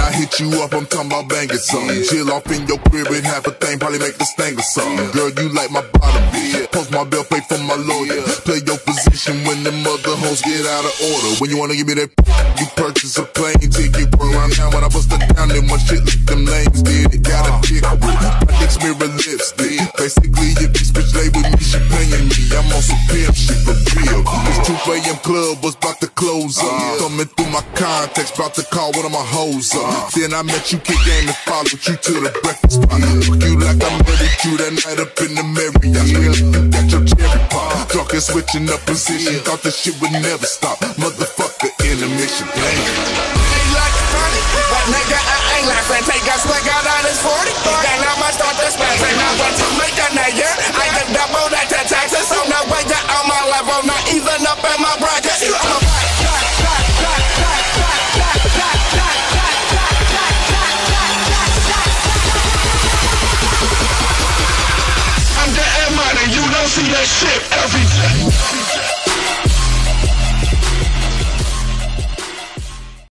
I hit you up, I'm talking about banging something. Chill off in your crib and half a thing, probably make the sting or something. Girl, you like my bottom, bitch. Post my bill, pay for my lawyer. Play your position when the mother hoes get out of order. When you wanna give me that, you purchase a plane ticket. Run around now when I bust it down, then one shit like them lames did. It got a dick with my dick's mirror lipstick. Basically, if this bitch lay with me, she paying me. I'm on some pimp shit for real. This 2 AM club was about to close up. Thumbing through my contacts, about to call one of my hoes up. Then I met you, kick game, and followed you to the breakfast spot. Fuck you like I married you that night up in the Marriott. You got your cherry pop. Drunk and switching up position. Thought this shit would never stop. Motherfucker, intermission. But nigga, I ain't laughing. Take a swig out of this 40. Then I'ma start this passing. I want to make a nigga. I can double that to taxes. So no way you're on my level. Not even up in my bracket. I'm getting money. You don't see that shit every day.